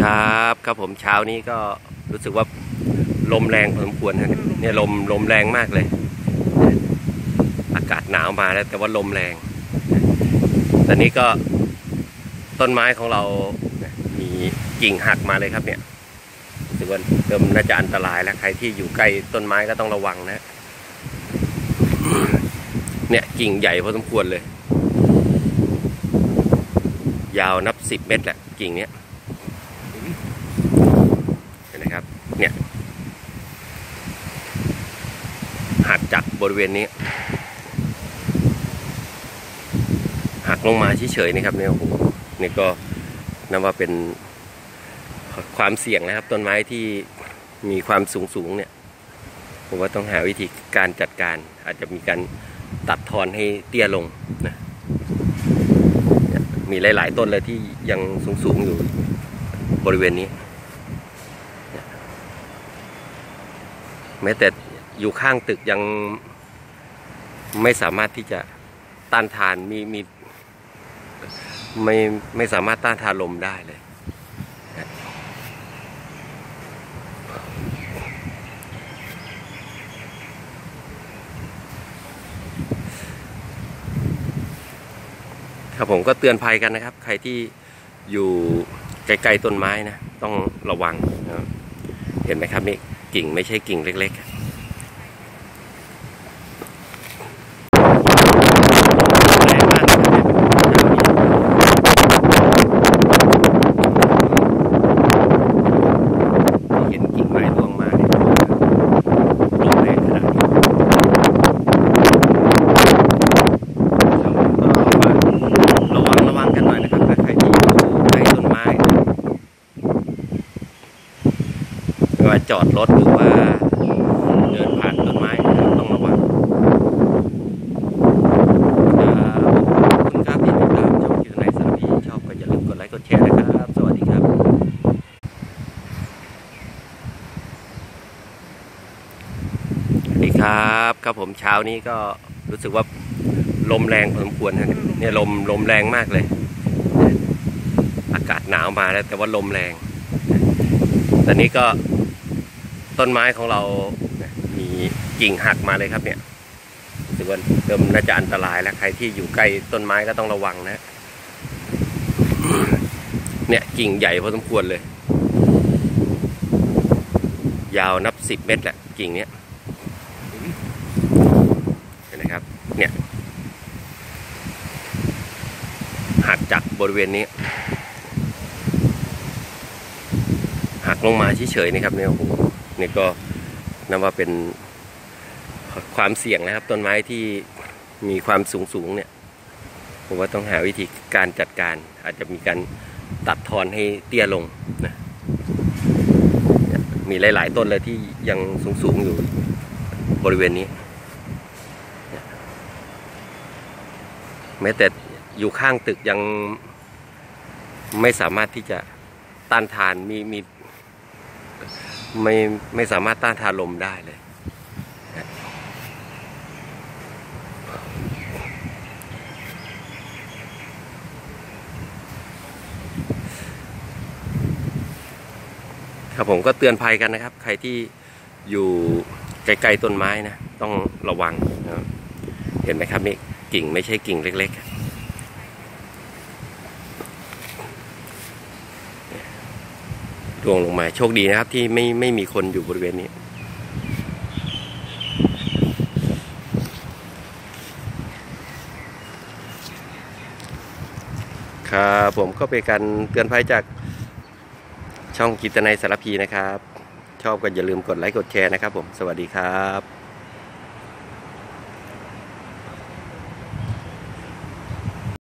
ครับผมเช้านี้ก็รู้สึกว่าลมแรงพอสมควรนะเนี่ยลมแรงมากเลยอากาศหนาวมาแล้วแต่ว่าลมแรงตอนนี้ก็ต้นไม้ของเรามีกิ่งหักมาเลยครับเนี่ยรู้สึกว่าเริ่มน่าจะอันตรายแล้วใครที่อยู่ใกล้ต้นไม้ก็ต้องระวังนะเนี่ยกิ่งใหญ่พอสมควรเลยยาวนับ10 เมตรแหละกิ่งเนี้ยนะครับเนี่ยหักจากบริเวณนี้หักลงมาเฉยๆนะครับเนี่ยโอ้โหนี่ก็นับว่าเป็นความเสี่ยงนะครับต้นไม้ที่มีความสูงเนี่ยผมว่าต้องหาวิธีการจัดการอาจจะมีการตัดทอนให้เตี้ยลงนะมีหลายๆต้นเลยที่ยังสูงอยู่บริเวณนี้แม้แต่อยู่ข้างตึกยังไม่สามารถที่จะต้านทานไม่สามารถต้านทานลมได้เลยครับผมก็เตือนภัยกันนะครับใครที่อยู่ไกลๆต้นไม้นะต้องระวังนะเห็นไหมครับนี่กิ่งไม่ใช่กิ่งเล็กๆว่าจอดรถหรือว่าเดินผ่านต้นไม้ต้องระวังคุณครับที่ติดตามช่องกิจในสารพีชอบก็อย่าลืมกดไลค์กดแชร์นะครับสวัสดีครับสวัสดีครับผมเช้านี้ก็รู้สึกว่าลมแรงพอสมควรนะเนี่ยลมแรงมากเลยอากาศหนาวมาแล้วแต่ว่าลมแรงตอนนี้ก็ต้นไม้ของเรามีกิ่งหักมาเลยครับเนี่ยรู้สึกว่าเริ่มน่าจะอันตรายแล้วใครที่อยู่ใกล้ต้นไม้ก็ต้องระวังนะเนี่ยกิ่งใหญ่พอสมควรเลยยาวนับ10 เมตรแหละกิ่งเนี้ยเห็นไหมครับเนี่ยหักจากบริเวณนี้หักลงมาเฉยๆนะครับเนี่ยโอ้โหนี่ก็นับว่าเป็นความเสี่ยงนะครับต้นไม้ที่มีความสูงเนี่ยผมว่าต้องหาวิธีการจัดการอาจจะมีการตัดทอนให้เตี้ยลงนะมีหลายๆต้นเลยที่ยังสูงอยู่บริเวณนี้แม้แต่อยู่ข้างตึกยังไม่สามารถที่จะต้านทานไม่สามารถต้านทานลมได้เลยครับผมก็เตือนภัยกันนะครับใครที่อยู่ไกลๆต้นไม้นะต้องระวังนะเห็นไหมครับนี่กิ่งไม่ใช่กิ่งเล็กๆร่วงลงมาโชคดีนะครับที่ไม่มีคนอยู่บริเวณนี้ครับผมก็เป็นการเตือนภัยจากช่องกิตนัยสารพีนะครับชอบก็อย่าลืมกดไลค์กดแชร์นะครับผมสวัสดีครับ